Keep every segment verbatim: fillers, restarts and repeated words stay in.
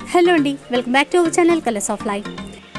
Hello అండి, welcome back to our channel colours of life.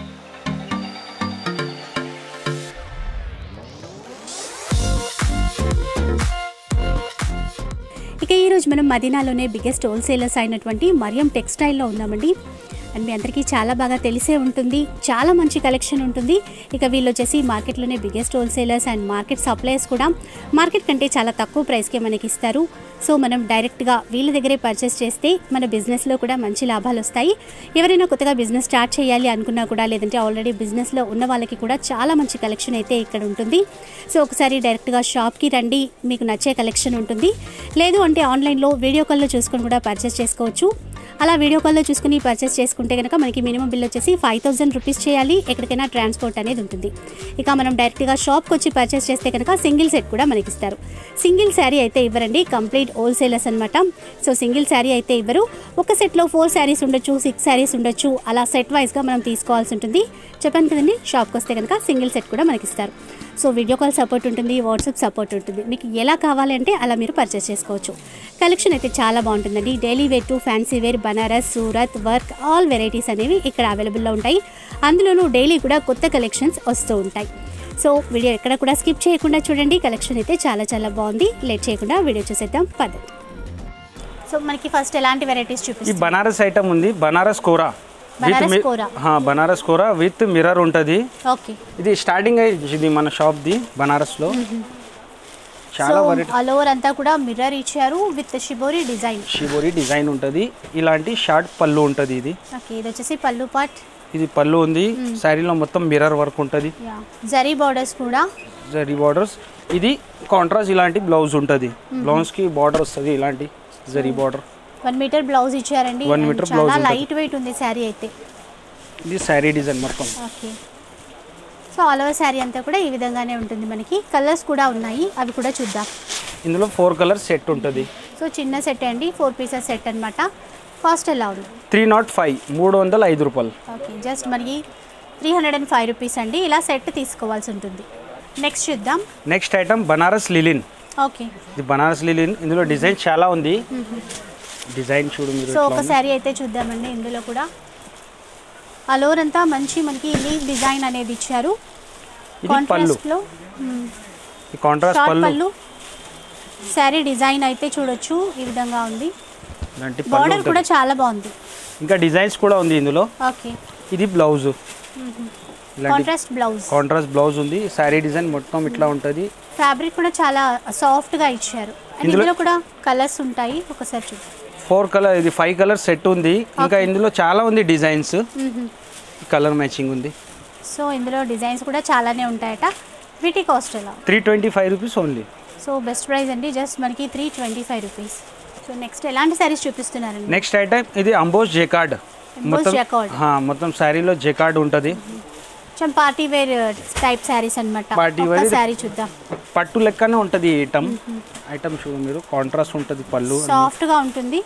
ఇక ఈరోజు మనం మదీనాలోనే బిగ్గెస్ట్ హోల్సేలర్స్ అయినటువంటి మరియం టెక్స్టైల్లో ఉన్నామండి. అండ్ మీ అందరికీ చాలా బాగా తెలిసే ఉంటుంది, చాలా మంచి కలెక్షన్ ఉంటుంది. ఇక వీళ్ళు వచ్చేసి మార్కెట్లోనే biggest wholesalers and market suppliers కూడా. మార్కెట్ కంటే చాలా తక్కువ ప్రైస్కే మనకి ఇస్తారు. సో మనం డైరెక్ట్గా వీళ్ళ దగ్గరే పర్చేస్ చేస్తే మన బిజినెస్లో కూడా మంచి లాభాలు వస్తాయి. ఎవరైనా కొత్తగా బిజినెస్ స్టార్ట్ చేయాలి అనుకున్నా కూడా, లేదంటే ఆల్రెడీ బిజినెస్లో ఉన్న వాళ్ళకి కూడా చాలా మంచి కలెక్షన్ అయితే ఇక్కడ ఉంటుంది. సో ఒకసారి డైరెక్ట్గా షాప్కి రండి, మీకు నచ్చే కలెక్షన్ ఉంటుంది. లేదు అంటే ఆన్లైన్లో వీడియో కాల్లో చూసుకొని కూడా పర్చేస్ చేసుకోవచ్చు. అలా వీడియో కాల్లో చూసుకుని పర్చేస్ చేసుకుంటే కనుక మనకి మినిమం బిల్ వచ్చేసి ఫైవ్ థౌసండ్ రూపీస్ చేయాలి. ఎక్కడికైనా ట్రాన్స్పోర్ట్ అనేది ఉంటుంది. ఇక మనం డైరెక్ట్గా షాప్కి వచ్చి పర్చేస్ చేస్తే కనుక సింగిల్ సెట్ కూడా మనకి ఇస్తారు. సింగిల్ శారీ అయితే ఇవ్వరండి, కంప్లీట్ హోల్సేలర్స్ అనమాట. సో సింగిల్ శారీ అయితే ఇవ్వరు. ఒక సెట్లో ఫోర్ శారీస్ ఉండొచ్చు, సిక్స్ శారీస్ ఉండొచ్చు. అలా సెట్ వైజ్గా మనం తీసుకోవాల్సి ఉంటుంది. చెప్పాను కదండి, షాప్కి వస్తే కనుక సింగిల్ సెట్ కూడా మనకి ఇస్తారు. సో వీడియో కాల్ సపోర్ట్ ఉంటుంది, వాట్సాప్ సపోర్ట్ ఉంటుంది. మీకు ఎలా కావాలంటే అలా మీరు పర్చేస్ చేసుకోవచ్చు. కలెక్షన్ అయితే చాలా బాగుంటుందండి. Daily wear to fancy wear, Banaras, Surat work, all varieties అనేవి ఇక్కడ అవైలబుల్లో ఉంటాయి. అందులోనూ డైలీ కూడా కొత్త కలెక్షన్స్ వస్తూ ఉంటాయి. సో వీడియో ఎక్కడ కూడా స్కిప్ చేయకుండా చూడండి. కలెక్షన్ అయితే చాలా చాలా బాగుంది. లేట్ చేయకుండా వీడియో చూసేద్దాం పద్ధతి. సో మనకి ఫస్ట్ ఎలాంటి వెరైటీస్ చూపిస్తాం? బనారస్ ఐటమ్ ఉంది, బనారస్ కోరా. బనారస్ కోరా విత్ మిర్రర్ ఉంటుంది. ఇది స్టార్టింగ్ ఇది మన షాప్ ది బనారస్ లో. చాలా ఆల్ ఓవర్ అంతా కూడా మిర్రర్ ఇచ్చారు with shibori design. Shibori design ఉంటుంది. ఇలాంటి షార్ట్ పళ్ళు ఉంటుంది. ఇది ఓకే, ఇది వచ్చేసి పళ్ళు పార్ట్. ఇది పళ్ళు ఉంది. శారీలో మొత్తం మిర్రర్ వర్క్ ఉంటుంది. జరీ బార్డర్స్ కూడా, జరీ బార్డర్స్. ఇది కాంట్రాస్ట్ ఇలాంటి బ్లౌజ్ ఉంటుంది. బ్లౌజ్ కి బార్డర్ వస్తుంది ఇలాంటి zari border. One metre blouse ఇచ్చారండి. One metre blouse. చాలా లైట్ వెయిట్ ఉంది శారీ అయితే. ఇది శారీ డిజైన్ మొత్తం. Okay, so all over sari అంతా కూడా ఈ విధంగానే ఉంటుంది. మనకి కలర్స్ కూడా ఉన్నాయి, అవి కూడా చూద్దాం. ఇందులో ఫోర్ కలర్ సెట్ ఉంటుంది. సో చిన్న సెట్ అండి, ఫోర్ పీసెస్ సెట్ అనమాట. కాస్ట్ ఎలా ఉంది? త్రీ నాట్ ఫైవ్ మూడు వందల ఐదు రూపాయలు. ఓకే, జస్ట్ మనకి three hundred and five rupees అండి. ఇలా సెట్ తీసుకోవాల్సి ఉంటుంది. నెక్స్ట్ చూద్దాం. Next item Banaras linen. Okay, ఇది బనారస్ లిలిన్. ఇందులో డిజైన్ చాలా ఉంది. డిజైన్ చూడు మీరు. సో ఒక శారీ అయితే చూద్దామండి. ఇందులో కూడా ఆల్ ఓవర్ అంతా మంచి మనకి లీవ్ డిజైన్ అనేది ఇచ్చారు. కాంట్రాస్ట్ లో ఈ కాంట్రాస్ట్ పళ్ళు. శారీ డిజైన్ అయితే చూడొచ్చు, ఈ విధంగా ఉంది. బార్డర్ కూడా చాలా బాగుంది. ఇంకా డిజైన్స్ కూడా ఉంది ఇందులో. ఓకే, ఇది blouse. Contrast blouse. Contrast blouse ఉంది. శారీ డిజైన్ మొత్తం ఇట్లా ఉంటుంది. ఫ్యాబ్రిక్ కూడా చాలా సాఫ్ట్ గా ఇచ్చారు. ఇందులో కూడా కలర్స్ ఉంటాయి, ఒకసారి చూద్దాం. ఫోర్ కలర్, ఇది ఫైవ్ కలర్ సెట్ ఉంది. ఇంకా ఇందులో చాలా ఉంది డిజైన్స్. కలర్ మ్యాచింగ్ ఉంది. సో ఇందులో డిజైన్స్ కూడా చాలానే ఉంటాయట. వీటి కాస్ట్ ఎలా? Three twenty five rupees only. So best price అండి, జస్ట్ మనకి three twenty five rupees. So next ఎలాంటి శారీస్ చూపిస్తున్నారండి? నెక్స్ట్ ఐటమ్ ఇది అంబోస్ జెకార్డ్. మొత్తం మొత్తం శారీలో జెకార్డ్ ఉంటుంది. పార్టీ వేర్ టైప్ శారీస్ అన్నమాట. పార్టీ వేర్ శారీ చూద్దాం. పట్టు లెక్కనే ఉంటుంది ఈ ఐటమ్. ఐటమ్ చూడు మీరు, కాంట్రాస్ట్ ఉంటుంది. పళ్ళు సాఫ్ట్ గా ఉంటుంది.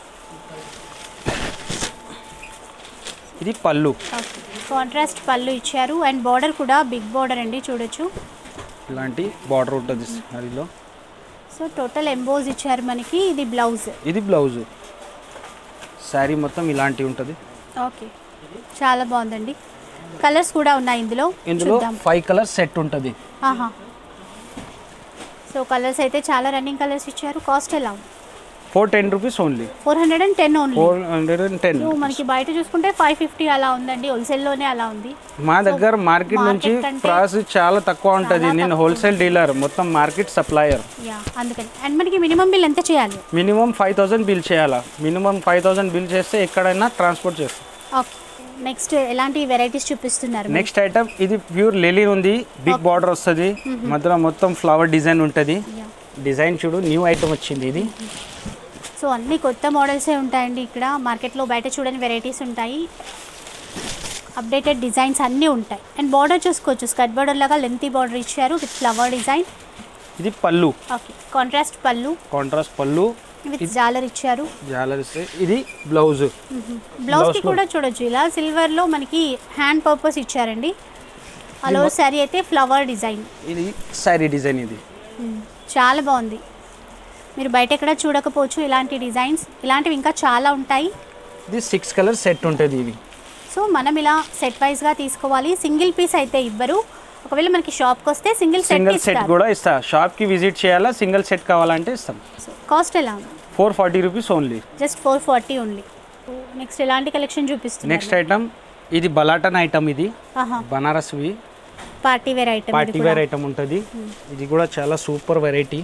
ఇది పళ్ళు, కాంట్రాస్ట్ పళ్ళు ఇచ్చారు. అండ్ బార్డర్ కూడా బిగ్ బార్డర్ అండి, చూడొచ్చు. ఇలాంటి బార్డర్ ఉంటుంది శారీలో. సో టోటల్ ఎంబోజ్ ఇచ్చారు మనకి. ఇది బ్లౌజ్. ఇది బ్లౌజ్. శారీ మొత్తం ఇలాంటి ఉంటుంది. ఓకే, చాలా బాగుందండి. కలర్స్ కూడా ఉన్నాయి ఇందులో. ఇందులో ఫైవ్ కలర్స్ సెట్ ఉంటుంది. ఆహా, సో కలర్స్ అయితే చాలా రన్నింగ్ కలర్స్ ఇచ్చారు. కాస్ట్ ఎలా? Four ten rupees only. Four hundred and ten only. Four hundred and ten. మనకి బయట చూసుకుంటే ఫైవ్ ఫిఫ్టీ అలా ఉందండి, హోల్సేల్లోనే అలా ఉంది. మా దగ్గర మార్కెట్ నుంచి ప్రైస్ చాలా తక్కువ ఉంటుంది. నేను హోల్సేల్ డీలర్, మొత్తం మార్కెట్ సప్లయర్. యా, అందుకని. అండ్ మనకి మినిమం బిల్ ఎంత చేయాలి? మినిమం ఫైవ్ థౌసండ్ బిల్ చేయాలా. మినిమం ఫైవ్ థౌసండ్ బిల్ చేస్తే ఎక్కడైనా ట్రాన్స్పోర్ట్ చేస్తాం. ఓకే, నెక్స్ట్ ఎలాంటి వెరైటీస్ చూపిస్తున్నారు? నెక్స్ట్ ఐటమ్ ఇది ప్యూర్ లెలిన్ ఉంది. బిగ్ బార్డర్ వస్తుంది. మధ్యలో మొత్తం ఫ్లవర్ డిజైన్ ఉంటుంది. డిజైన్ చూడు, న్యూ ఐటమ్ వచ్చింది ఇది. సో అన్ని కొత్త మోడల్సే ఉంటాయండి ఇక్కడ. మార్కెట్లో బయట చూడని వెరైటీస్ ఉంటాయి. అప్డేటెడ్ డిజైన్స్ అన్నీ ఉంటాయి. అండ్ బార్డర్ చూసుకోవచ్చు, స్కర్ట్ బార్డర్ లాగా లెంతీ బార్డర్ ఇచ్చారు విత్ ఫ్లవర్ డిజైన్. ఇది పళ్ళు. ఓకే, కాంట్రాస్ట్ పళ్ళు. కాంట్రాస్ట్ పళ్ళు విత్ జాలర్ ఇచ్చారు. జాలర్. ఇది బ్లౌజ్. బ్లౌజ్ కి కూడా చూడొచ్చు, ఇలా సిల్వర్ లో మనకి హ్యాండ్ పర్పస్ ఇచ్చారండి. అలో శారీ అయితే ఫ్లవర్ డిజైన్. ఇది శారీ డిజైన్. ఇది చాలా బాగుంది. మీరు బయట ఎక్కడ చూడకపోవచ్చు ఇలాంటి డిజైన్స్. ఇలాంటివి ఇంకా చాలా ఉంటాయి. ఇది సిక్స్ కలర్ సెట్ ఉంటుంది ఇది. సో మనం ఇలా సెట్ వైజ్గా తీసుకోవాలి, సింగిల్ పీస్ అయితే ఇవ్వరు. ఒకవేళ మనకి షాప్కి వస్తే సింగిల్ సెట్ సింగిల్ సెట్ కూడా ఇస్తా. షాప్కి విజిట్ చేయాలా, సింగిల్ సెట్ కావాలంటే ఇస్తాం. కాస్ట్ ఎలా ఉంది? Four forty rupees only. Just four forty only. Next ఎలాంటి కలెక్షన్ చూపిస్తుంది? నెక్స్ట్ ఐటమ్ ఇది బలాటన్ ఐటమ్, ఇది బనారస్వి party wear item. Party wear item ఉంటుంది. ఇది కూడా చాలా super variety.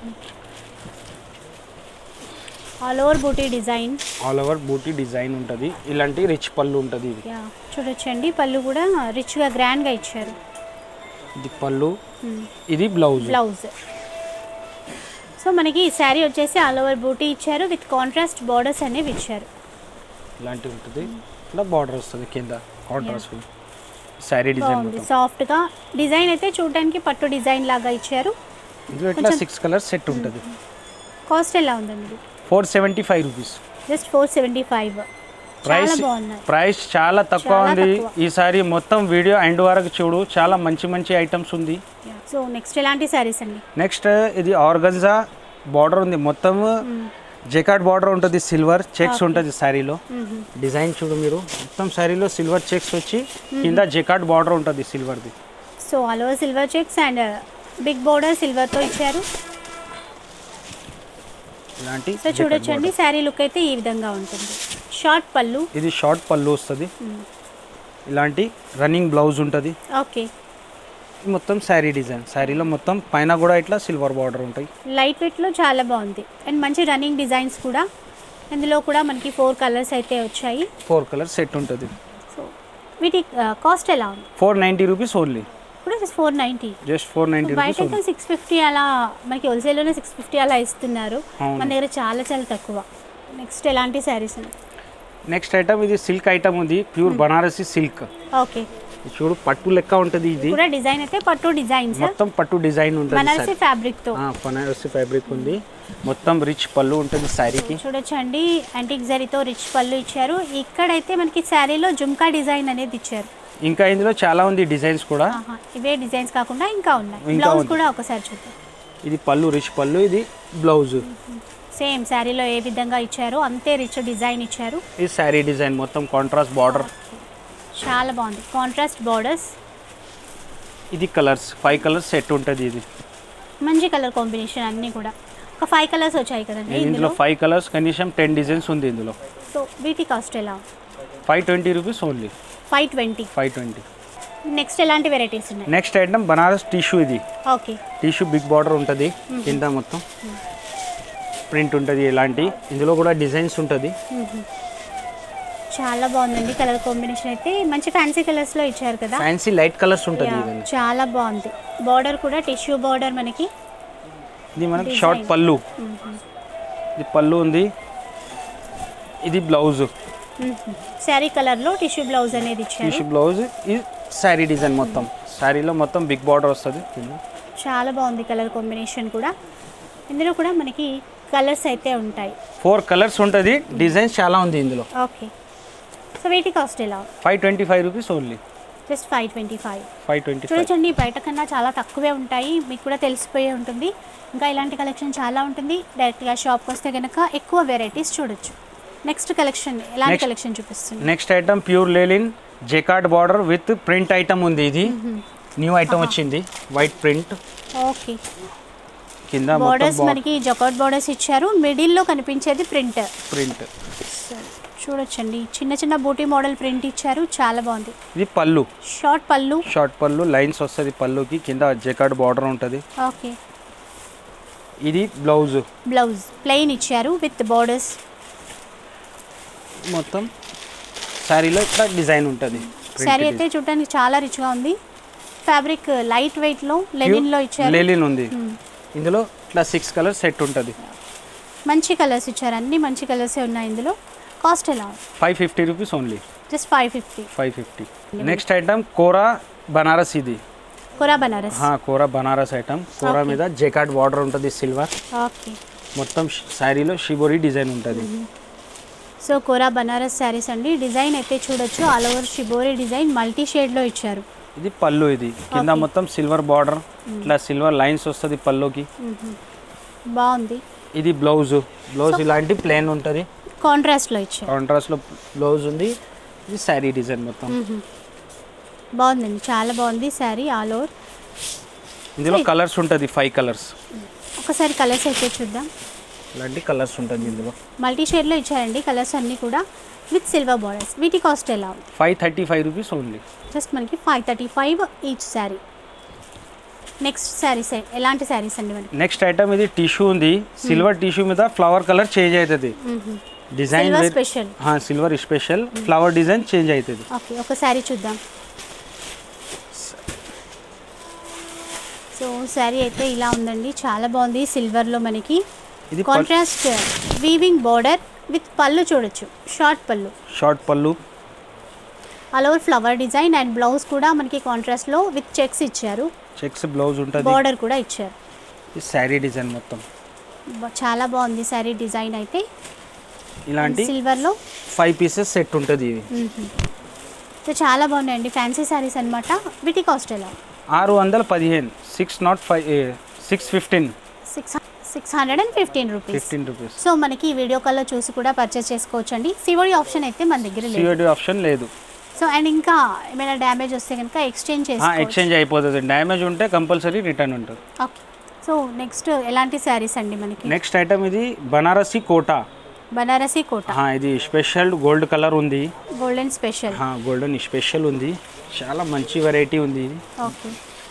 All over buti design, all over buti design ఉంటుంది. ఇలాంటి రిచ్ పళ్ళు ఉంటుంది. ఇది చూడొచ్చండి, పళ్ళు కూడా రిచ్గా గ్రాండ్గా ఇచ్చారు. ఇది పళ్ళు, ఇది బ్లౌజ్. బ్లౌజ్ సో మనకి ఈ శారీ వచ్చేసి ఆల్ ఓవర్ బూటీ ఇచ్చారు, విత్ కాంట్రాస్ట్ బార్డర్స్ అనేవి ఇచ్చారు. ఇలాంటి ఉంటుంది, ఇలా బార్డర్ వస్తుంది కింద కాంట్రాస్ట్. శారీ డిజైన్ సాఫ్ట్గా డిజైన్ అయితే చూడడానికి పట్టు డిజైన్ లాగా ఇచ్చారు. ఇందులో ఇట్లా సిక్స్ కలర్ సెట్ ఉంటుంది. కాస్ట్ ఎలా ఉందండి? Four seventy five rupees. Just four seventy five. Price price చాలా తక్కువ ఉంది. ఈసారి మొత్తం వీడియో ఎండ్ వరకు చూడు, చాలా మంచి మంచి ఐటమ్స్ ఉంది. సో నెక్స్ట్ ఎలాంటి సారీస్ అండి? నెక్స్ట్ ఇది ఆర్గంజా బార్డర్ ఉంది, మొత్తం జెకార్డ్ బార్డర్ ఉంటుంది, సిల్వర్ చెక్స్ ఉంటుంది శారీలో. డిజైన్ చూడు మీరు, మొత్తం శారీలో సిల్వర్ చెక్స్ వచ్చి కింద జెకార్డ్ బార్డర్ ఉంటుంది సిల్వర్ది. So all over silver checks and big border సిల్వర్తో ఇచ్చారు. ఇలాంటి సో చూడొచ్చండి, శారీ లుక్ అయితే ఈ విధంగా ఉంటుంది. షార్ట్ పళ్ళు, ఇది షార్ట్ పళ్ళు వస్తుంది. ఇలాంటి రన్నింగ్ బ్లౌజ్ ఉంటుంది. ఓకే. మొత్తం శారీ డిజైన్, శారీలో మొత్తం పైన కూడా ఇట్లా సిల్వర్ బార్డర్ ఉంటాయి. లైట్ వెయిట్లో చాలా బాగుంది అండ్ మంచి రన్నింగ్ డిజైన్స్ కూడా. ఇందులో కూడా మనకి ఫోర్ కలర్స్ అయితే వచ్చాయి. ఫోర్ కలర్ సెట్ ఉంటుంది. సో వీటి కాస్ట్ ఎలా ఉంది? Four ninety rupees only. ఇప్పుడు four ninety, just four ninety. బయట అయితే సిక్స్ ఫిఫ్టీ అలా, మనకి హోల్సేల్లోనే సిక్స్ ఫిఫ్టీ అలా ఇస్తున్నారు. మన దగ్గర చాలా చాలా తక్కువ. నెక్స్ట్ ఎలాంటి శారీస్ అండి? నెక్స్ట్ ఐటమ్ ఇది సిల్క్ ఐటమ్ ఉంది, ప్యూర్ బనారసి సిల్క్. ఓకే. చూడు పట్టు లెక్క ఉంటుంది. ఇది కూడా డిజైన్ అయితే పట్టు డిజైన్, మొత్తం పట్టు డిజైన్ ఉంటుంది. బనారసి ఫ్యాబ్రిక్ తో, బనారసి ఫ్యాబ్రిక్ ఉంది. మొత్తం రిచ్ పళ్ళు ఉంటుంది శారీకి. చూడొచ్చండి, యాంటిక్ జరీతో రిచ్ పళ్ళు ఇచ్చారు. ఇక్కడైతే మనకి శారీలో జుమ్కా డిజైన్ అనేది ఇచ్చారు. ఇంకా ఇందులో చాలా ఉంది డిజైన్స్ కూడా. ఇవే డిజైన్స్ కాకుండా ఇంకా ఉన్నాయి. బ్లౌజ్ కూడా ఒకసారి చూద్దాం. ఇది పళ్ళు, రిచ్ పళ్ళు, ఇది బ్లౌజ్. సేమ్ శారీలో ఏ విధంగా ఇచ్చారో అంతే రిచ్ డిజైన్ ఇచ్చారు. ఈ శారీ డిజైన్ మొత్తం కాంట్రాస్ట్ బార్డర్, చాలా బాగుంది. Contrast borders. ఇది కలర్స్ ఫైవ్ కలర్స్ సెట్ ఉంటుంది. ఇది మంచి కలర్ కాంబినేషన్, అన్నీ కూడా ఒక ఫైవ్ కలర్స్ వచ్చాయి కదండి ఇందులో. ఫైవ్ కలర్స్ కనీసం టెన్ డిజైన్స్ ఉంది ఇందులో. సో వీటి కాస్ట్ ఎలా? Five twenty rupees only. Five twenty. Five twenty. Next ఎలాంటి వెరైటీస్ ఉన్నాయి? Next item Banaras tissue. ఇది ఓకే. టిష్యూ బిగ్ బార్డర్ ఉంటుంది, కింద మొత్తం ప్రింట్ ఉంటుంది. ఇలాంటి ఇందులో కూడా డిజైన్స్ ఉంటుంది. చాలా బాగుందండి కలర్ కాంబినేషన్ అయితే. మంచి ఫ్యాన్సీ కలర్స్ లో ఇచ్చారు కదా. ఫ్యాన్సీ లైట్ కలర్స్ ఉంటుంది. చాలా బాగుంది. బార్డర్ కూడా టిష్యూ బార్డర్ మనకి. ఇది మనకి షార్ట్ పళ్ళు, ఇది పళ్ళు ఉంది. ఇది బ్లౌజ్, శారీ కలర్ లో టిష్యూ బ్లౌజ్ అనేది ఇచ్చారు. టిష్యూ బ్లౌజ్, ఇది శారీ డిజైన్ మొత్తం. శారీలో మొత్తం బిగ్ బార్డర్ వస్తుంది. చాలా బాగుంది కలర్ కాంబినేషన్ కూడా. ఇందులో కూడా మనకి కలర్స్ అయితే ఉంటాయి. ఫోర్ కలర్స్ ఉంటుంది. డిజైన్స్ చాలా ఉంది ఇందులో. ఓకే. సో వీటి కాస్ట్ ఎలా? Five twenty five rupees only. Just five twenty five. Five twenty చూడొచ్చండి, బయట కన్నా చాలా తక్కువే ఉంటాయి. మీకు కూడా తెలిసిపోయే ఉంటుంది. ఇంకా ఇలాంటి కలెక్షన్ చాలా ఉంటుంది. డైరెక్ట్గా షాప్కి వస్తే కనుక ఎక్కువ వెరైటీస్ చూడొచ్చు. నెక్స్ట్ కలెక్షన్ ఎలాంటి కలెక్షన్ చూపిస్తుంది? Next item pure linen jacquard border with print item ఉంది. ఇది న్యూ ఐటమ్ వచ్చింది, వైట్ ప్రింట్. ఓకే. కింద బార్డర్స్ మనకి జకార్డ్ బార్డర్స్ ఇచ్చారు. మిడిల్లో కనిపించేది ప్రింట్. ప్రింట్ చూడొచ్చండి, చిన్న చిన్న బూటీ మోడల్ ప్రింట్ ఇచ్చారు. చాలా బాగుంది. ఇది పళ్ళు, షార్ట్ పళ్ళు. షార్ట్ పళ్ళు లైన్స్ వస్తుంది పళ్ళుకి, కింద జకార్డ్ బార్డర్ ఉంటుంది. ఓకే. ఇది బ్లౌజ్. బ్లౌజ్ ప్లెయిన్ ఇచ్చారు విత్ బార్డర్స్. మొత్తం శారీలో ఇట్లా డిజైన్ ఉంటుంది. శారీ అయితే చూడడానికి చాలా రిచ్గా ఉంది. ఫ్యాబ్రిక్ లైట్ వెయిట్లో లెనిన్లో ఇచ్చారు. లెనిన్ ఉంది. ఇందులో ఇట్లా సిక్స్ కలర్స్ సెట్ ఉంటుంది. మంచి కలర్స్ ఇచ్చారు, అన్ని మంచి కలర్సే ఉన్నాయి ఇందులో. కాస్ట్ ఎలా? Five fifty rupees only. Just five fifty. Five fifty. Next item kora Banaras. ఇది కోరా బనారస్. కోరా బనారస్ ఐటమ్. కోరా మీద జెకార్డ్ బార్డర్ ఉంటుంది సిల్వర్. ఓకే. మొత్తం శారీలో షిబోరి డిజైన్ ఉంటుంది. సో కోరా బనారస్ శారీస్ అండి. డిజైన్ అయితే చూడొచ్చు, all over shibori design multi షేడ్లో ఇచ్చారు. ఇది పళ్ళు. ఇది కింద మొత్తం సిల్వర్ బార్డర్, ఇట్లా సిల్వర్ లైన్స్ వస్తుంది పళ్ళుకి. బాగుంది. ఇది బ్లౌజ్. బ్లౌజ్ ఇలాంటి ప్లేన్ ఉంటుంది. కాంట్రాస్ట్లో ఇచ్చారు. కాంట్రాస్ట్లో బ్లౌజ్ ఉంది. ఇది శారీ డిజైన్ మొత్తం బాగుందండి, చాలా బాగుంది శారీ ఆల్ ఓవర్. ఇందులో కలర్స్ ఉంటుంది, ఫైవ్ కలర్స్. ఒకసారి కలర్స్ అయితే చూద్దాం. ఇలాంటి కలర్స్ ఉంటుంది ఇందులో. మల్టీ షేడ్లో ఇచ్చారండి కలర్స్ అన్నీ కూడా విత్ సిల్వర్ బార్డర్స్. వీటి కాస్ట్ ఎలా ఉంది? Five thirty five rupees only. Just మనకి five thirty five each sari. Next saris ఎలాంటి శారీస్ అండి మనకి? నెక్స్ట్ ఐటమ్ ఇది టిష్యూ ఉంది. సిల్వర్ టిష్యూ మీద ఫ్లవర్ కలర్ చేంజ్ అవుతుంది. Design special, silver special flower design change అవుతుంది. ఓకే, ఒక శారీ చూద్దాం. సో శారీ అయితే ఇలా ఉందండి, చాలా బాగుంది. సిల్వర్లో మనకి ఇది కాంట్రాస్ట్ వీవింగ్ బార్డర్ విత్ పళ్ళు చూడొచ్చు, షార్ట్ పళ్ళు. షార్ట్ పళ్ళు all over flower design and blouse కూడా మనకి కాంట్రాస్ట్లో విత్ చెక్స్ ఇచ్చారు. చెక్స్ బ్లౌజ్ ఉంటుంది, బార్డర్ కూడా ఇచ్చారు. ఈ శారీ డిజైన్ మొత్తం చాలా బాగుంది శారీ డిజైన్ అయితే. ఇలాంటి సిల్వర్లో ఫైవ్ పీసెస్ సెట్ ఉంటుంది ఇది. సో చాలా బాగున్నాయండి, ఫ్యాన్సీ శారీస్ అనమాట. వీటి కాస్ట్ ఎలా? ఆరు వందల పదిహేను six nought five six fifteen six six hundred and fifteen rupees fifteen rupees. So మనకి వీడియో కాల్లో చూసి కూడా పర్చేస్ చేసుకోవచ్చు అండి. సిఓడి ఆప్షన్ అయితే మన దగ్గర లేదు. సిఓడి ఆప్షన్ లేదు. సో అండ్ ఇంకా ఏమైనా డ్యామేజ్ వస్తే కనుక ఎక్స్చేంజ్ చేసుకోవచ్చు. ఎక్స్చేంజ్ అయిపోతుంది, డ్యామేజ్ ఉంటే కంపల్సరీ రిటర్న్ ఉంటుంది. ఓకే, సో నెక్స్ట్ ఎలాంటి శారీస్ అండి మనకి? నెక్స్ట్ ఐటమ్ ఇది బనారసి కోటా. బనారసి కోటా, ఇది స్పెషల్ గోల్డ్ కలర్ ఉంది, గోల్డెన్ స్పెషల్. గోల్డెన్ స్పెషల్ ఉంది, చాలా మంచి వెరైటీ ఉంది ఇది. ఓకే,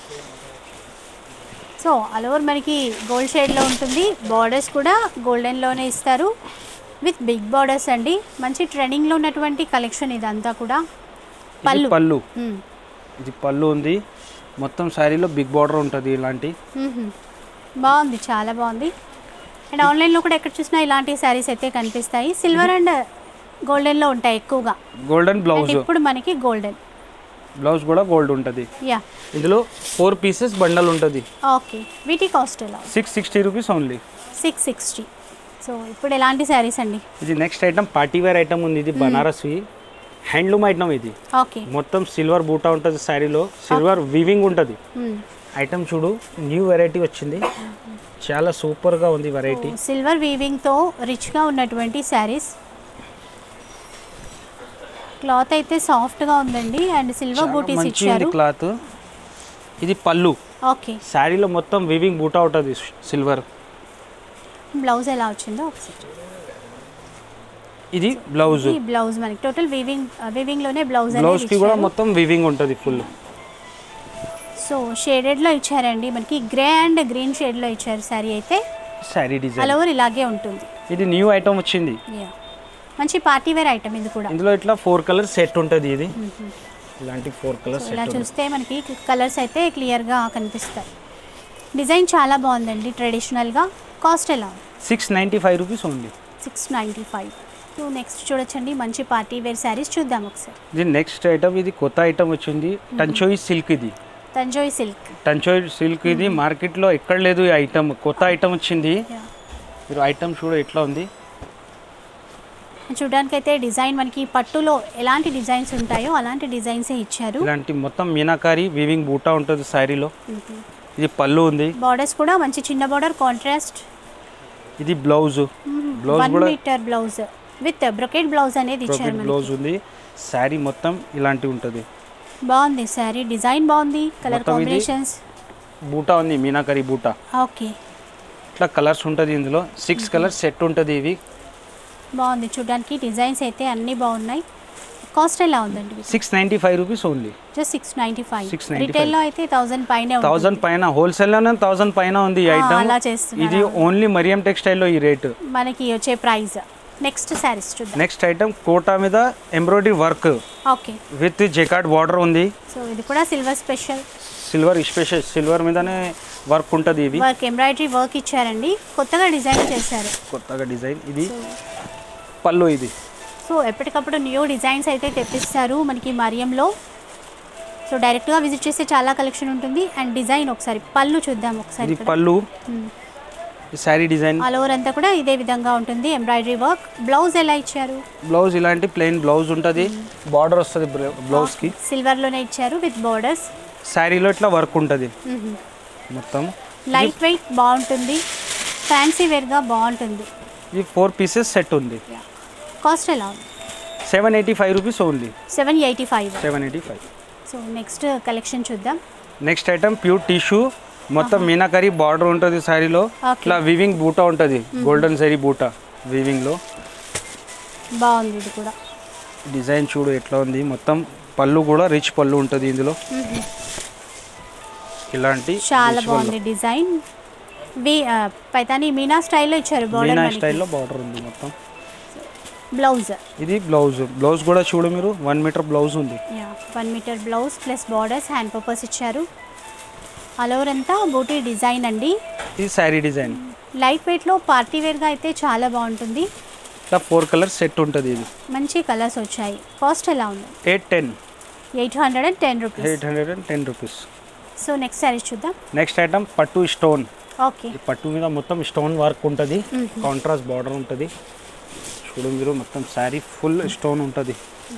సో ఆల్ ఓవర్ మనకి గోల్డ్ షేడ్లో ఉంటుంది. బార్డర్స్ కూడా గోల్డెన్లోనే ఇస్తారు విత్ బిగ్ బార్డర్స్ అండి. మంచి ట్రెండింగ్లో ఉన్నటువంటి కలెక్షన్ ఇదంతా కూడా. పళ్ళు పళ్ళు ఇది పళ్ళు ఉంది, మొత్తం శారీలో బిగ్ బార్డర్ ఉంటుంది. ఇలాంటి బాగుంది, చాలా బాగుంది. అండ్ ఆన్లైన్లో కూడా ఎక్కడ చూసినా ఇలాంటి శారీస్ అయితే కనిపిస్తాయి. సిల్వర్ అండ్ గోల్డెన్లో ఉంటాయి ఎక్కువగా. గోల్డెన్ బ్లౌజ్, ఇప్పుడు మనకి గోల్డెన్ బ్లౌజ్ కూడా గోల్డ్ ఉంటుంది. యా, ఇందులో ఫోర్ పీసెస్ బండల్ ఉంటుంది. ఓకే, వీటి కాస్ట్ ఎలా? Six sixty rupees only. Six sixty. So ఇప్పుడు ఎలాంటి శారీస్ అండి? ఇది next item party wear item ఉంది. ఇది బనారసి హ్యాండ్లూమ్ ఐటమ్. ఇది ఓకే, మొత్తం సిల్వర్ బూటా ఉంటుంది శారీలో, సిల్వర్ వీవింగ్ ఉంటుంది. ఐటమ్ చూడు, న్యూ వెరైటీ వచ్చింది, చాలా సూపర్గా ఉంది వెరైటీ. సిల్వర్ వీవింగ్తో రిచ్గా ఉన్నటువంటి శారీస్. క్లాత్ అయితే సాఫ్ట్గా ఉందండి అండ్ సిల్వర్ బూటీస్ ఇచ్చారు. క్లాత్ ఇది పళ్ళు. ఓకే, శారీలో మొత్తం వీవింగ్ బూటా ఉంటుంది సిల్వర్. బ్లౌజ్ ఎలా వచ్చిందో ఒకసారి. ఇది బ్లౌజ్. ఈ బ్లౌజ్ మనకి టోటల్ వీవింగ్ వీవింగ్ లోనే బ్లౌజ్ బ్లౌజ్ కి కూడా మొత్తం వీవింగ్ ఉంటుంది ఫుల్. సో షేడెడ్ లో ఇచ్చారండి, మనకి గ్రే అండ్ గ్రీన్ షేడ్ లో ఇచ్చారు సారీ అయితే. సారీ డిజైన్ ఆల్ ఓవర్ ఇలాగే ఉంటుంది. ఇది న్యూ ఐటమ్ వచ్చింది, మంచి పార్టీ వేర్ ఐటమ్ ఇది కూడా. ఇందులో ఇట్లా ఫోర్ కలర్ సెట్ ఉంటుంది. ఇది ఇలాంటి ఫోర్ కలర్స్ ఇలా చూస్తే మనకి కలర్స్ అయితే క్లియర్ గా కనిపిస్తాయి. డిజైన్ చాలా బాగుందండి ట్రెడిషనల్ గా. కాస్ట్ ఎలా? Six ninety five rupees only. Six ninety five. So next చూడొచ్చండి, మంచి పార్టీ వేర్ శారీస్ చూద్దాం ఒకసారి. ఇది నెక్స్ట్ ఐటమ్, ఇది కొత్త ఐటమ్ వచ్చింది, టంచోయి సిల్క్. ఇది తంజోయి సిల్క్. టంచోయి సిల్క్ ఇది మార్కెట్లో ఎక్కడ లేదు ఈ ఐటమ్, కొత్త ఐటమ్ వచ్చింది. మీరు ఐటమ్ చూడ ఎట్లా ఉంది. చూడడానికి అయితే డిజైన్ మనకి పట్టులో ఎలాంటి డిజైన్స్ ఉంటాయో అలాంటి డిజైన్స్ ఇచ్చారు. ఇలాంటి మొత్తం మీనాకారి వీవింగ్ బూటా ఉంటుంది శారీలో. ఇది పళ్ళు ఉంది, బార్డర్స్ కూడా మంచి చిన్న బార్డర్ కాంట్రాస్ట్. ఇది బ్లౌజ్, బ్లౌజ్ కూడా metre blouse with brocade blouse అనేది ఇచ్చారు. బ్లౌజ్ ఉంది, శారీ మొత్తం ఇలాంటి ఉంటుంది. బాగుంది శారీ, డిజైన్ బాగుంది, కలర్ కాంబినేషన్స్. బూటా ఉంది, మీనాకారి బూటా. ఓకే, ఇట్లా కలర్స్ ఉంటుంది. ఇందులో సిక్స్ కలర్స్ సెట్ ఉంటుంది. ఇవి బాగుంది చూడడానికి, డిజైన్స్ అయితే అన్నీ బాగున్నాయి. కాస్ట్ ఎలా ఉందండి? Six ninety five rupees only. Just six ninety five. Six ninety రిటైల్లో అయితే థౌసండ్ పైన థౌసండ్ పైన హోల్సేల్లోనే థౌసండ్ పైన ఉంది ఈ ఐటమ్. అలా చేస్తున్నారు. ఇది ఓన్లీ మరియం టెక్స్టైల్లో ఈ రేట్ మనకి వచ్చే ప్రైస్. నెక్స్ట్ శారీస్ చూద్దాం. నెక్స్ట్ ఐటమ్ కోటా మీద embroidery work okay with jacquard border ఉంది. సో ఇది కూడా silver special. Silver special, silver మీదనే వర్క్ ఉంటుంది. ఇది వర్క్ ఎంబ్రాయిడరీ వర్క్ ఇచ్చారండి, కొత్తగా డిజైన్ చేశారు. కొత్తగా డిజైన్. ఇది పళ్ళు. ఇది సో ఎప్పటికప్పుడు న్యూ డిజైన్స్ అయితే తెప్పిస్తారు మనకి మరియంలో. సో డైరెక్ట్గా విజిట్ చేస్తే చాలా కలెక్షన్ ఉంటుంది. అండ్ డిజైన్ ఒకసారి పళ్ళు చూద్దాం ఒకసారి. ఇది పళ్ళు, శారీ డిజైన్ ఆల్ ఓవర్ అంతా కూడా ఇదే విధంగా ఉంటుంది, ఎంబ్రాయిడరీ వర్క్. బ్లౌజ్ ఎలా ఇచ్చారు? బ్లౌజ్ ఇలాంటి ప్లెయిన్ బ్లౌజ్ ఉంటుంది, బార్డర్ వస్తుంది బ్లౌజ్ కి. సిల్వర్ లోనే ఇచ్చారు విత్ బార్డర్స్. శారీలో ఇట్లా వర్క్ ఉంటుంది మొత్తం. లైట్ వెయిట్ బాగుంటుంది, ఫ్యాన్సీ వేర్ గా బాగుంటుంది. ఇది ఫోర్ పీసెస్ సెట్ ఉంది. కాస్ట్ ఎలా ఉంది? Seven eighty five rupees only. Seven eighty five seven eighty five. So next collection చూద్దాం. నెక్స్ట్ ఐటమ్ ప్యూర్ టిష్యూ, మొత్తం మీనాకరీ బార్డర్ ఉంటుంది శారీలో. ఇట్లా వివింగ్ బూటా ఉంటుంది, గోల్డెన్ జరీ బూటా వివింగ్లో. బాగుంది ఇది కూడా. డిజైన్ చూడు ఎట్లా ఉంది, మొత్తం పళ్ళు కూడా రిచ్ పళ్ళు ఉంటుంది ఇందులో. ఇలాంటి చాలా బాగుంది డిజైన్. వి పైతాని మీనా స్టైల్లో ఇచ్చారు బోర్డర్. మీనా స్టైల్లో బార్డర్ ఉంది మొత్తం. బ్లౌజ్ ఇది బ్లౌజ్. బ్లౌజ్ కూడా చూడు మీరు, వన్ మీటర్ బ్లౌజ్ ఉంది. Yeah one metre blouse plus borders, hand purpose ఇచ్చారు. ఆల్ ఓవర్ అంతా బూటీ డిజైన్ అండి. ఇది శారీ డిజైన్. లైట్ వెయిట్లో పార్టీ వేర్గా అయితే చాలా బాగుంటుంది. ఇట్లా ఫోర్ కలర్స్ సెట్ ఉంటుంది. ఇది మంచి కలర్స్ వచ్చాయి. కాస్ట్ ఎలా ఉంది? Eight ten. Eight hundred and ten rupees. Eight hundred and ten rupees. So next saris చూద్దాం. నెక్స్ట్ ఐటమ్ పట్టు స్టోన్. ఓకే. ఈ పట్టు మీద మొత్తం స్టోన్ వర్క్ ఉంటుంది, కాంట్రాస్ట్ బార్డర్ ఉంటుంది. చూడు మీరు, మొత్తం శారీ ఫుల్ స్టోన్ ఉంటుంది.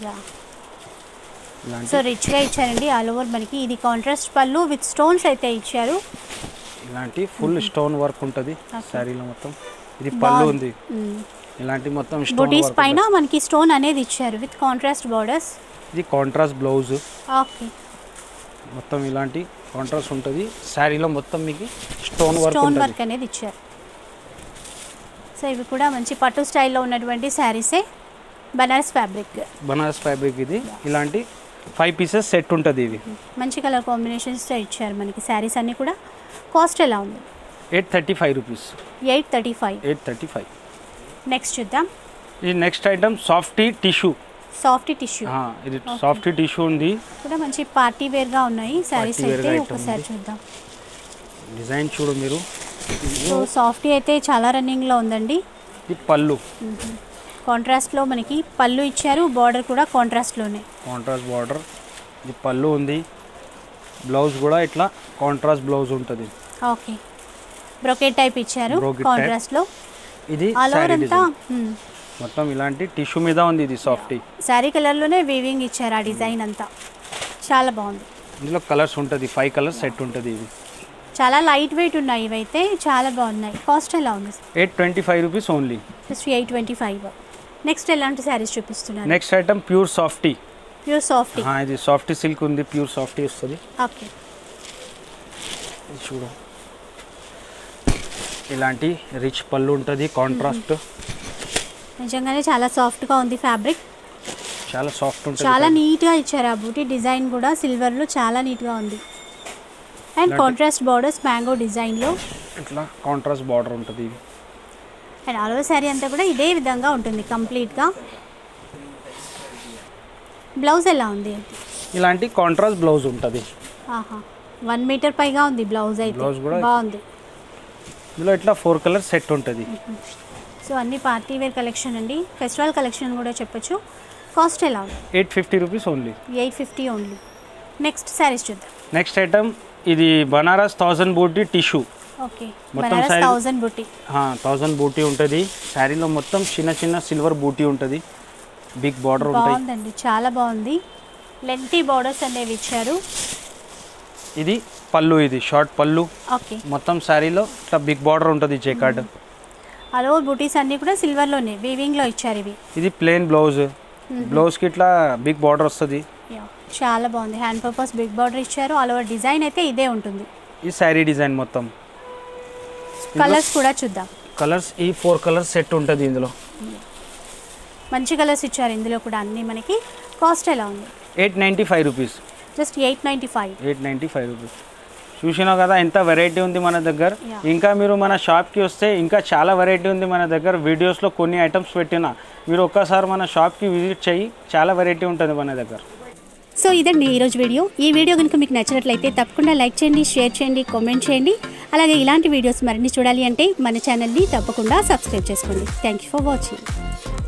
సో రిచ్గా ఇచ్చారండి ఆల్ ఓవర్ మనకి. ఇది కాంట్రాస్ట్ పళ్ళు విత్ స్టోన్స్ అయితే ఇచ్చారు. ఇలాంటి ఫుల్ స్టోన్ వర్క్ ఉంటుంది శారీలో మొత్తం. ఇది పళ్ళు ఉంది. ఇలాంటి మొత్తం బూటీస్ పైన మనకి స్టోన్ అనేది ఇచ్చారు విత్ కాంట్రాస్ట్ బార్డర్స్. ఇది కాంట్రాస్ట్ బ్లౌజ్. ఓకే. మొత్తం ఇలాంటి కాంట్రాస్ట్ ఉంటుంది శారీలో మొత్తం. మీకు స్టోన్ వర్క్ స్టోన్ వర్క్ అనేది ఇచ్చారు. సో ఇవి కూడా మంచి పట్టు స్టైల్లో ఉన్నటువంటి శారీసే. బనారస్ ఫ్యాబ్రిక్. బనారస్ ఫ్యాబ్రిక్ ఇది. ఇలాంటి ఫైవ్ పీసెస్ సెట్ ఉంటుంది. ఇవి మంచి కలర్ కాంబినేషన్స్తో ఇచ్చారు మనకి శారీస్ అన్నీ కూడా. కాస్ట్ ఎలా ఉంది? Eight thirty five rupees. Eight thirty five. Eight thirty five. Next చూద్దాం. ఇది next item softy tissue. Soft tissue. ఇది సాఫ్ట్ టిష్యూ ఉంది. కూడా మంచి పార్టీ వేర్గా ఉన్నాయి శారీస్ అయితే. ఒకసారి చూద్దాం. డిజైన్ చూడు మీరు. సో సాఫ్టీ అయితే చాలా రన్నింగ్లో ఉందండి. ఇది పళ్ళు. కాంట్రాస్ట్లో మనకి పళ్ళు ఇచ్చారు, బార్డర్ కూడా కాంట్రాస్ట్లోనే. Contrast border. ఇది పళ్ళు ఉంది. బ్లౌజ్ కూడా ఇట్లా కాంట్రాస్ట్ బ్లౌజ్ ఉంటుంది. ఓకే. బ్రోకెట్ టైప్ ఇచ్చారు కాంట్రాస్ట్లో. ఇది ఆల్ ఓవర్ అంతా మొత్తం ఇలాంటి టిష్యూ మీద ఉంది. ఇది సాఫ్టీ శారీ కలర్లోనే వీవింగ్ ఇచ్చారు ఆ డిజైన్ అంతా. చాలా బాగుంది. ఇందులో కలర్స్ ఉంటుంది, ఫైవ్ కలర్స్ సెట్ ఉంటుంది. ఇది చాలా లైట్ వెయిట్ ఉన్నాయి ఇవైతే, చాలా బాగున్నాయి. కాస్ట్ ఎలా ఉంది? Eight twenty five rupees only. Just eight twenty five. Next ఎలాంటి శారీస్ చూపిస్తున్నారు? Next item pure softy. Pure softy. ఇది సాఫ్టీ సిల్క్ ఉంది, ప్యూర్ సాఫ్టీ వస్తుంది. ఓకే. చూడు ఇలాంటి రిచ్ పళ్ళు ఉంటుంది, కాంట్రాస్ట్. నిజంగానే చాలా సాఫ్ట్గా ఉంది ఫ్యాబ్రిక్. చాలా సాఫ్ట్ ఉంటుంది. చాలా నీట్గా ఇచ్చారు ఆ బూటీ డిజైన్ కూడా. సిల్వర్లో చాలా నీట్గా ఉంది. అండ్ కాంట్రాస్ట్ బార్డర్స్ మ్యాంగో డిజైన్లో. ఇట్లా కాంట్రాస్ట్ బార్డర్ ఉంటుంది. అండ్ ఆల్ ఓవర్ శారీ అంతా కూడా ఇదే విధంగా ఉంటుంది కంప్లీట్గా. బ్లౌజ్ ఎలా ఉంది? ఇలాంటి కాంట్రాస్ట్ బ్లౌజ్ ఉంటుంది. ఆహా, వన్ మీటర్ పైగా ఉంది బ్లౌజ్ అయితే. బ్లౌజ్ కూడా బాగుంది. ఇందులో ఇట్లా ఫోర్ కలర్ సెట్ ఉంటుంది. సో అన్ని పార్టీ వేర్ కలెక్షన్ అండి, ఫెస్టివల్ కలెక్షన్ కూడా చెప్పొచ్చు. కాస్ట్ ఎలా ఉంది? Eight fifty rupees only. Eight fifty only. Next saris చూద్దాం. నెక్స్ట్ ఐటమ్ ఇది Banaras thousand booti tissue. Okay. Banaras thousand booti. Thousand booti ఉంటుంది శారీలో. మొత్తం చిన్న చిన్న సిల్వర్ బూటీ ఉంటుంది, బిగ్ బార్డర్ ఉంటుంది. బాగుందండి, చాలా బాగుంది. లెంతీ బార్డర్స్ అనేవి ఇచ్చారు. ఇది పళ్ళు, ఇది షార్ట్ పళ్ళు. ఓకే. మొత్తం శారీలో ఇట్లా బిగ్ బార్డర్ ఉంటుంది, జేకార్డ్. ఆల్ ఓవర్ బూటీస్ అన్ని కూడా సిల్వర్లోనే వీవింగ్లో ఇచ్చారు ఇవి. ఇది ప్లెయిన్ బ్లౌజ్. బ్లౌజ్కి ఇట్లా బిగ్ బార్డర్ వస్తుంది. చాలా బాగుంది. హ్యాండ్ పర్పస్ బిగ్ బార్డర్ ఇచ్చారు. ఆల్ ఓవర్ డిజైన్ అయితే ఇదే ఉంటుంది. ఈ శారీ డిజైన్ మొత్తం. కలర్స్ కూడా చూద్దాం. కలర్స్ ఈ ఫోర్ కలర్స్ సెట్ ఉంటుంది ఇందులో. మంచి కలర్స్ ఇచ్చారు ఇందులో కూడా అన్ని మనకి. కాస్ట్ ఎలా ఉంది? Eight ninety five rupees. Just eight ninety five. Eight ninety five rupees. చూసినావు కదా ఎంత వెరైటీ ఉంది మన దగ్గర. ఇంకా మీరు మన షాప్కి వస్తే ఇంకా చాలా వెరైటీ ఉంది మన దగ్గర. వీడియోస్లో కొన్ని ఐటమ్స్ పెట్టినా మీరు ఒక్కసారి మన షాప్కి విజిట్ చేయి, చాలా వెరైటీ ఉంటుంది మన దగ్గర. సో ఇదండి ఈరోజు వీడియో. ఈ వీడియో కనుక మీకు నచ్చినట్లయితే తప్పకుండా లైక్ చేయండి, షేర్ చేయండి, కామెంట్ చేయండి. అలాగే ఇలాంటి వీడియోస్ మరిన్ని చూడాలి అంటే మన ఛానల్ని తప్పకుండా సబ్స్క్రైబ్ చేసుకోండి. Thank you for watching.